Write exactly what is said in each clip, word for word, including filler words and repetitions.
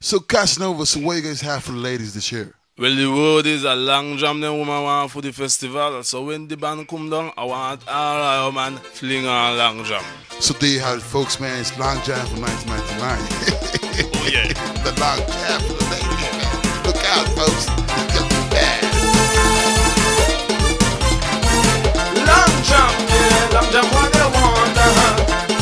So Kassanova, so what you guys have for the ladies this year? Well, the word is a long jam the woman want for the festival. So when the band come down, I want all our man fling on long jam. So there you have it, folks, man. It's long jam from nineteen ninety-nine. Oh yeah. The long jam for the ladies, man. Look out, folks. It's gonna be bad. Long jam, yeah, long jam what they want, uh-huh.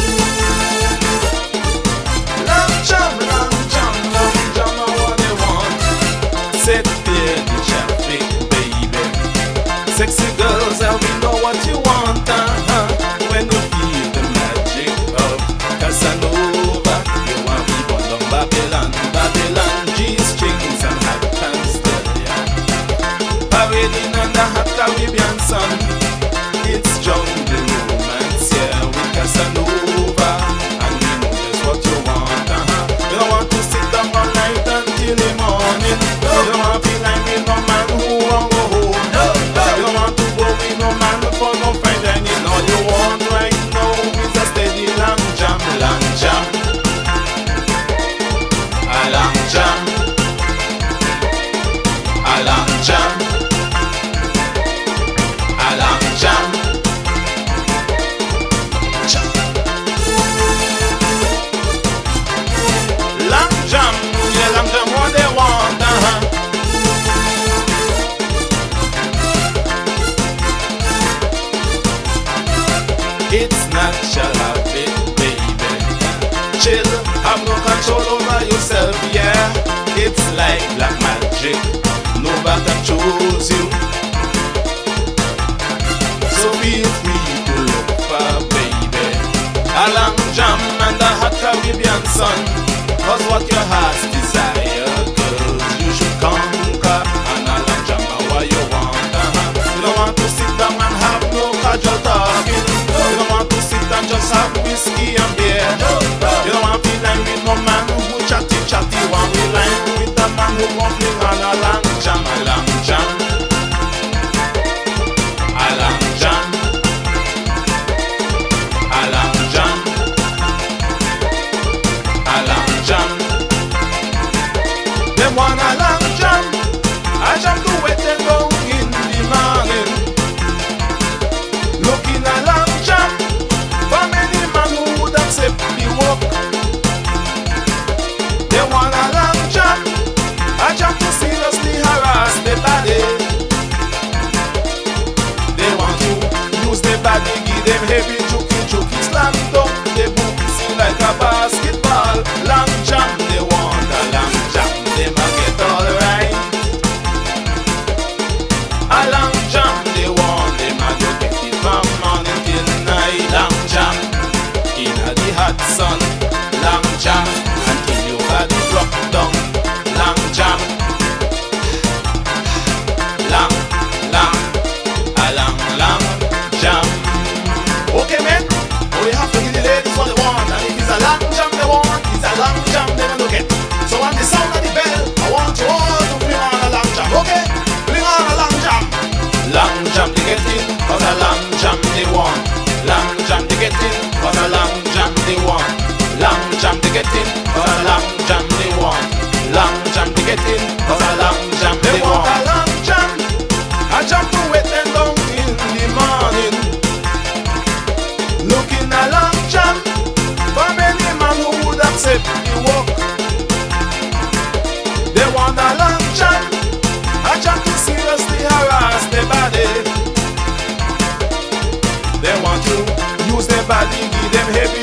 Long jam, long jam, long jam what they want. Set there the traffic, baby. Sexy girls, and we know what you want, uh-huh. When you feel the magic of Kassanova, you want me born down Babylon, Babylon, G-strings and hot pants, yeah. Parading on the hot Caribbean sun. It's jungle romance, yeah, with Kassanova. And we know just what you want, uh-huh. You don't want to sit down all night until the morning. No. You don't want to feel like with no man who won't go home. No. No. You don't want to go with no man for no friend. And you know you want right now is a steady long jam, long jam. A long jam. A long jam. A long jam. Long jam, yeah, long jam what they want, uh-huh. It's natural habit, baby. Chill, have no control over yourself, yeah. It's like black magic, nobody can choose you. So feel free to look for, baby, a long jam and a hot Caribbean sun. Cause what your heart's desire, girls, you should conquer. And a long jam and what you want, uh-huh. You don't want to sit down and have no casual talking. You don't want to sit and just have whiskey and beer. You don't want to be lying with no man who chatty chatty. One be lying with a man who won't fling on a long jam, a long jam. A long jam. A long jam. A long jam. Them want a long jam. I jam to wait and go in the morning. Looking a long jam for many man who would accept the work. They want a long jam. I jam to seriously harass the body. They want to use the body, give them heavy chuki chuki, slam down the boots like a basketball. Long jam, they want a long jam. They might get alright. A long jam, they want. They might go get it from morning till night. Long jam, in the hot sun. Long jam, until your body drop down. Long jam. Long, long, a long, long jam. Okay, man. We have to give the ladies what they want. And if it's a long jam they want, it's a long jam they're gonna get. So on the sound of the bell, I want you all to bring on a long jam. Okay? Bring on a long jam. Long jam they get in, cause a long jam they want. Long jam they get in, cause a long jam they want. Long jam they get in, cause a long jam they want. Long jam they get in, cause a long jam they want. A long jam, a jam to wait and long in the morning. Looking a long jam for many man who would accept the work. They want a long jam, a jam to seriously harass the body. They want to use their body, give them heavy